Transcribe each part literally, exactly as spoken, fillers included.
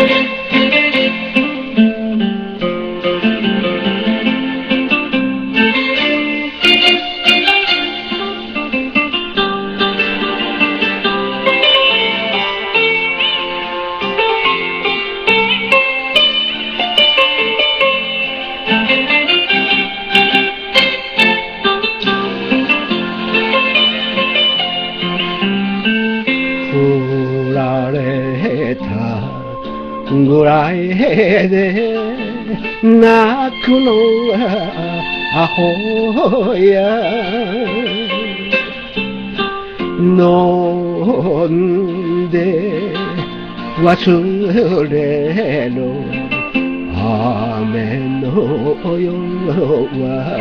振られたぐらいで泣くのはアホや。飲んで忘れろ雨の夜は。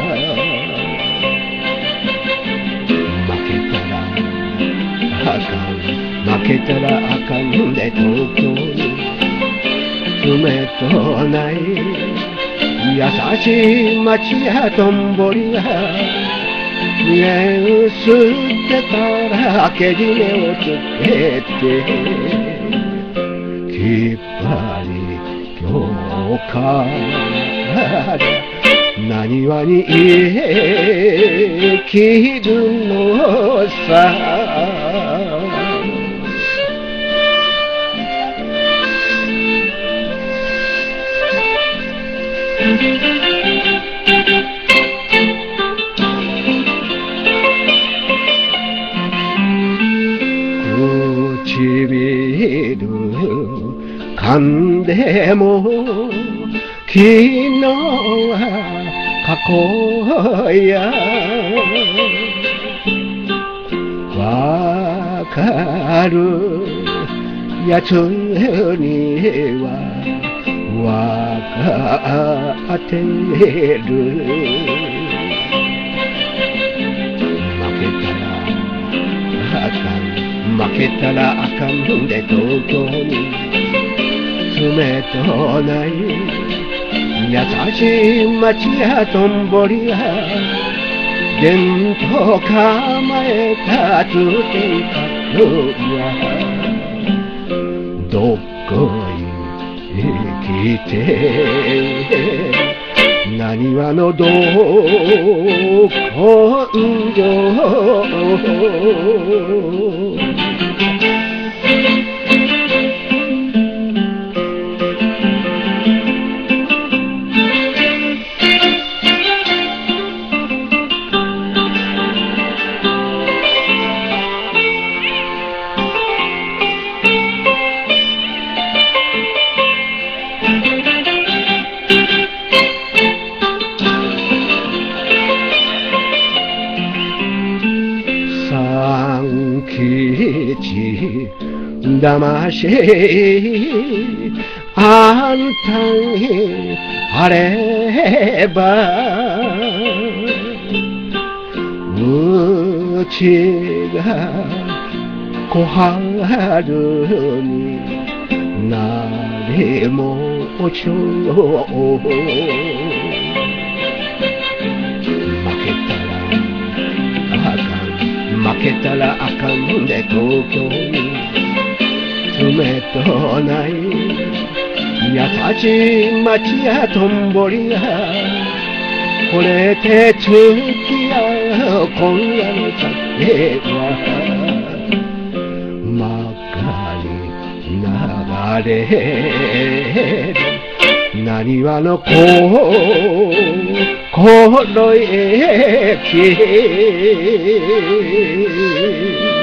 負けたらあかん、負けたらあかんで東京に冷とない優しい街やとんぼりが目を吸ってたらけじめをつけてきっぱり今日からなにわに生きるのさ。唇噛んでも昨日は過去や。わかるやつにはわかってる。負けたらあかん、負けたらあかんで東京に冷とない優しい街やとんぼりが弦と構えたつてかはどこへ来てなにわのど根性。三吉騙しあんたにあればうちが小春になりもちょう。負けたらあかんで東京に冷とない優しい街やとんぼりが惚れて付き合う今夜の酒はまかり流れるなにわのここの駅。